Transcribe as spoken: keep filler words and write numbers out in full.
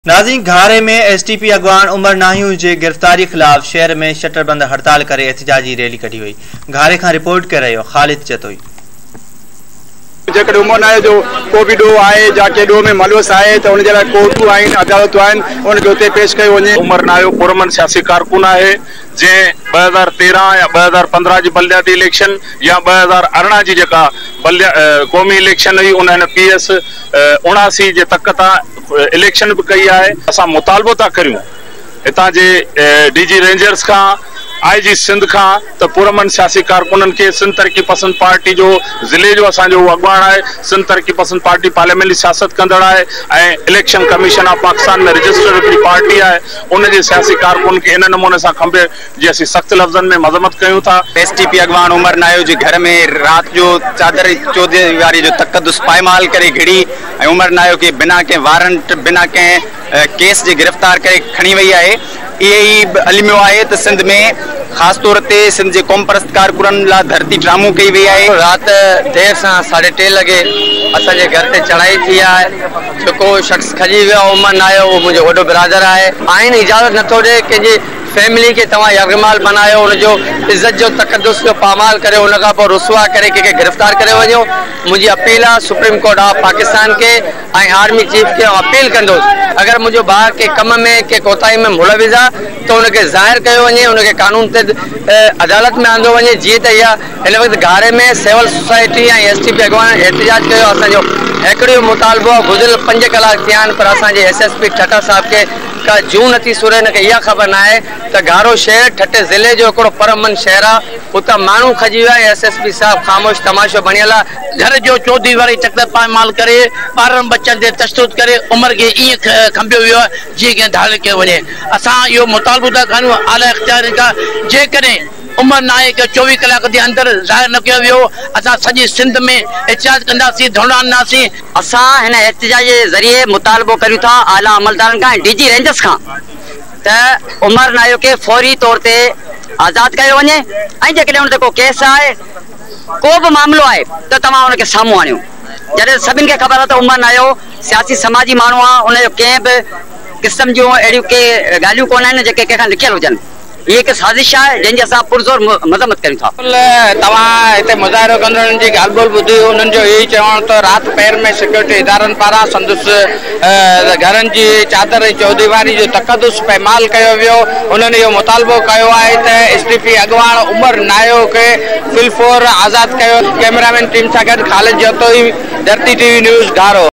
नाज़रीन, घारे में एस टी पी अगवान उमर नाहियूं जी गिरफ़्तारी खिलाफ शहर में शटरबंद हड़ताल करे एहतिजाजी रैली कढी हुई। घारे खां रिपोर्ट करे रहियो ख़ालिद चतोई। जेकॾहिं उमर नाहे जो को बि ॾोह आहे या के ॾोह में मलवस आहे त उन जे लाइ कोर्टूं आहिनि, अदालतूं आहिनि, उनखे उते पेश कयो वञे। उमर नायो पुरमन सियासी कारकुन आहे जंहिं ॿ हज़ार तेरहं या ॿ हज़ार पंद्रहं जी बलदियाती इलेक्शन या ॿ हज़ार अरिड़हं जी जेका बलदिया क़ौमी इलेक्शन हुई उन हिन पी एस उणासी जे तक तां इलेक्शन बि कई आहे। असां मुतालबो था करियूं हितां जे डी जी रेंजर्स खां, आई जी सिंध खां त पुरमन सियासी कारकुननि खे सिंध तरक़ी पसंद पार्टी जो ज़िले जो असांजो अॻुवाण आहे। सिंध तरक़ी पसंद पार्टी पार्लियामेंट्री सियासत कंदड़ आहे ऐं इलेक्शन कमीशन ऑफ पाकिस्तान में रजिस्टर्ड हिकिड़ी पार्टी आहे। उन जे सियासी कारकुन खे इन नमूने सां खंभे जी असीं सख़्त लफ़्ज़नि में मज़म्मत कयूं था। एस टी पी अगवान उमर नायो जे घर में राति जो चादर चौधरी जो तक़दुस पायमाल करे घिड़ी ऐं उमर नायो खे बिना कंहिं वारंट बिना कंहिं केस जे गिरफ़्तार करे खणी वई आहे। इहे ई अलमियो आहे त सिंध में ख़ासि तौर ते सिंध जे क़ौम परस्त कारकुननि लाइ धरती ड्रामो कई वई आहे। राति देरि सां साढे टे लॻे असांजे घर ते चढ़ाई थी आहे। जेको शख़्स खजी वियो आहे उमर नायो, उहो मुंहिंजो वॾो बिरादर आहे। आइन इजाज़त नथो ॾे कंहिंजी फैमिली खे तव्हां यरगमाल बनायो, हुनजो इज़त जो तक़दुस जो पामाल करे उन खां पोइ रुसवा करे कंहिंखे गिरफ़्तार करे वञो। मुंहिंजी अपील आहे सुप्रीम कोर्ट ऑफ पाकिस्तान खे ऐं आर्मी चीफ खे अपील कंदुसि, अगरि मुंहिंजो ॿार के कम में के कोताही में मुलविज़ आहे त हुनखे ज़ाहिर कयो वञे, हुनखे कानून ते अदालत में आंदो वञे। जीअं त इहा हिन वक़्तु घारे में सिविल सोसाइटी ऐं एस टी पी अगवान एहतिजाज कयो। असांजो हिकिड़ो मुतालबो आहे, गुज़िरियल पंज कलाक थिया आहिनि पर असांजे एस एस पी ठटा साहिब खे का जूं नथी सुरे। हिनखे इहा ख़बर न आहे त घारो शहर ठटे ज़िले जो हिकिड़ो परमन शहर आहे, उतां माण्हू खजी विया। एस एस पी साहिब ख़ामोश तमाशो बणियल आहे। घर जो चौधरी वारी चक्कर पायमाल करे ॿारनि बच्चनि ते तशदुद करे उमिरि खे ईअं खंभियो वियो आहे जीअं कंहिं धारे कयो वञे। असां इहो मुतालबो था कयूं आला इख़्तियार खां, जेकॾहिं उमर नाहे खे चोवीह कलाक जे अंदरि ज़ाहिर न कयो वियो असां सॼी सिंध में एहतिजाज कंदासीं, धोड़ांदासीं। असां हिन एहतिजाज जे ज़रिए मुतालबो करियूं था आला अमलदारनि खां ऐं डी जी रेंजर्स खां त उमर नायो खे फौरी तौर ते आज़ादु कयो वञे ऐं जेकॾहिं हुन ते को केस आहे, को बि मामिलो आहे त तव्हां हुनखे साम्हूं आणियो। जॾहिं सभिनि खे ख़बर आहे त उमर नायो सियासी समाजी माण्हू आहे, हुनजो कंहिं बि क़िस्म जूं अहिड़ियूं के ॻाल्हियूं कोन आहिनि जेके कंहिंखां लिखियल हुजनि। इहे हिकु साज़िश आहे जंहिंजी असां पुरज़ोर मज़म्मत कयूं था। तव्हां हिते मुज़ाहिरो कंदड़नि जी ॻाल्हि ॿोल ॿुधी, उन्हनि जो इहो ई चवणु त राति पहर में सिक्योरिटी इदारनि पारां संदुसि घरनि जी चादर ऐं चौधरी जो तक़दुस पैमाल कयो वियो। उन्हनि इहो मुतालबो कयो आहे त एस टी पी अगवान उमर नायो खे फिलफोर आज़ादु कयो। कैमरामैन टीम सां गॾु ख़ालिद जतोई, धरती टीवी न्यूज़ घारो।